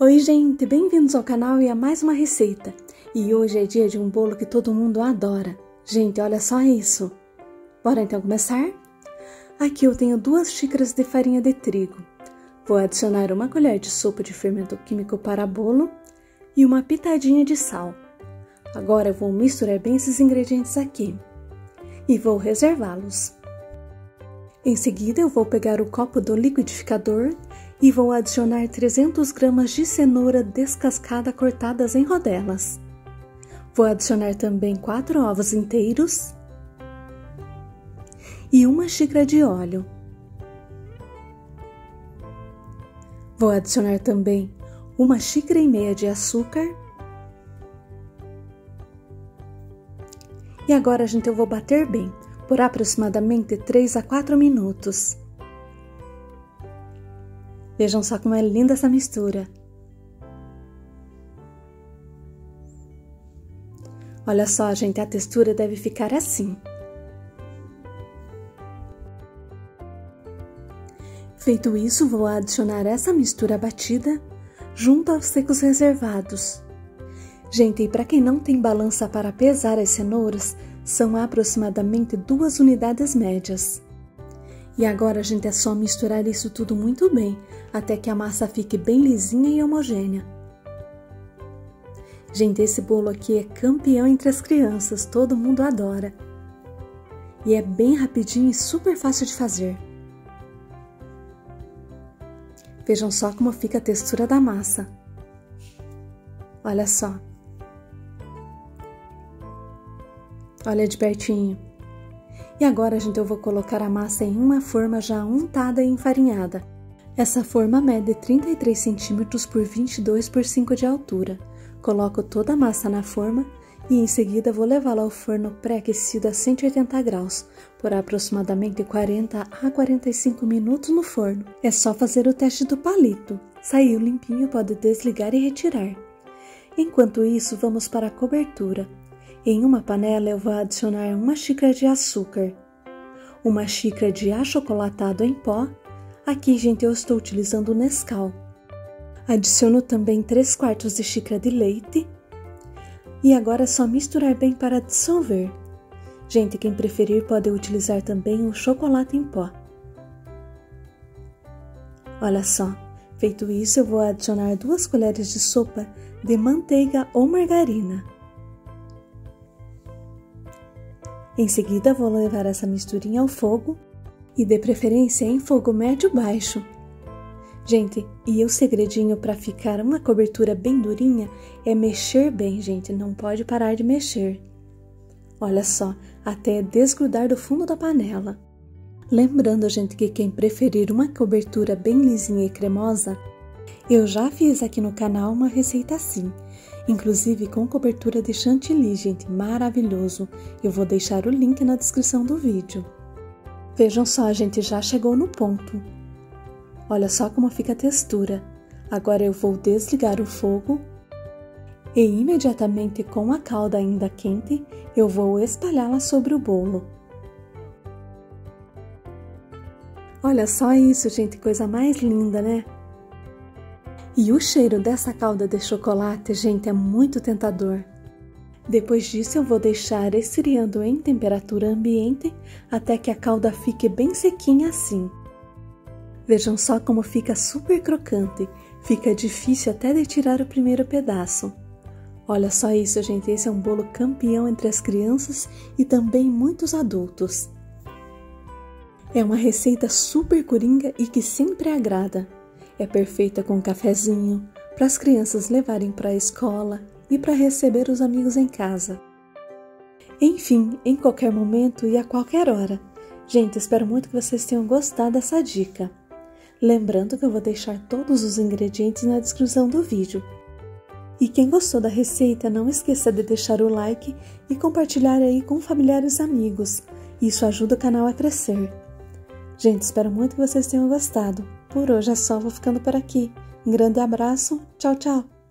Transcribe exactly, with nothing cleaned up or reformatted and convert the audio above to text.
Oi gente, bem-vindos ao canal e a mais uma receita. E hoje é dia de um bolo que todo mundo adora. Gente, olha só isso. Bora então começar? Aqui eu tenho duas xícaras de farinha de trigo. Vou adicionar uma colher de sopa de fermento químico para bolo e uma pitadinha de sal. Agora eu vou misturar bem esses ingredientes aqui e vou reservá-los. Em seguida eu vou pegar o copo do liquidificador e vou adicionar trezentas gramas de cenoura descascada cortadas em rodelas. Vou adicionar também quatro ovos inteiros e uma xícara de óleo. Vou adicionar também uma xícara e meia de açúcar. E agora, gente, eu vou bater bem, por aproximadamente três a quatro minutos. Vejam só como é linda essa mistura. Olha só, gente, a textura deve ficar assim. Feito isso, vou adicionar essa mistura batida junto aos secos reservados. Gente, e para quem não tem balança para pesar as cenouras, são aproximadamente duas unidades médias. E agora, gente, é só misturar isso tudo muito bem, até que a massa fique bem lisinha e homogênea. Gente, esse bolo aqui é campeão entre as crianças, todo mundo adora. E é bem rapidinho e super fácil de fazer. Vejam só como fica a textura da massa. Olha só. Olha de pertinho. E agora, gente, eu vou colocar a massa em uma forma já untada e enfarinhada. Essa forma mede trinta e três centímetros por vinte e dois por cinco de altura. Coloco toda a massa na forma e em seguida vou levá-la ao forno pré-aquecido a cento e oitenta graus, por aproximadamente quarenta a quarenta e cinco minutos no forno. É só fazer o teste do palito. Saiu limpinho, pode desligar e retirar. Enquanto isso, vamos para a cobertura. Em uma panela eu vou adicionar uma xícara de açúcar, uma xícara de achocolatado em pó. Aqui, gente, eu estou utilizando o Nescau. Adiciono também três quartos de xícara de leite. E agora é só misturar bem para dissolver. Gente, quem preferir pode utilizar também o chocolate em pó. Olha só, feito isso eu vou adicionar duas colheres de sopa de manteiga ou margarina. Em seguida, vou levar essa misturinha ao fogo e, de preferência, em fogo médio-baixo. Gente, e o segredinho para ficar uma cobertura bem durinha é mexer bem, gente, não pode parar de mexer. Olha só, até desgrudar do fundo da panela. Lembrando, gente, que quem preferir uma cobertura bem lisinha e cremosa, eu já fiz aqui no canal uma receita assim. Inclusive com cobertura de chantilly, gente, maravilhoso. Eu vou deixar o link na descrição do vídeo. Vejam só, gente, já chegou no ponto. Olha só como fica a textura. Agora eu vou desligar o fogo e imediatamente com a calda ainda quente, eu vou espalhá-la sobre o bolo. Olha só isso, gente, coisa mais linda, né? E o cheiro dessa calda de chocolate, gente, é muito tentador. Depois disso, eu vou deixar esfriando em temperatura ambiente até que a calda fique bem sequinha assim. Vejam só como fica super crocante, fica difícil até de tirar o primeiro pedaço. Olha só isso, gente, esse é um bolo campeão entre as crianças e também muitos adultos. É uma receita super coringa e que sempre agrada. É perfeita com um cafezinho, para as crianças levarem para a escola e para receber os amigos em casa. Enfim, em qualquer momento e a qualquer hora. Gente, espero muito que vocês tenham gostado dessa dica. Lembrando que eu vou deixar todos os ingredientes na descrição do vídeo. E quem gostou da receita, não esqueça de deixar o like e compartilhar aí com familiares e amigos. Isso ajuda o canal a crescer. Gente, espero muito que vocês tenham gostado. Por hoje é só, vou ficando por aqui. Um grande abraço, tchau, tchau!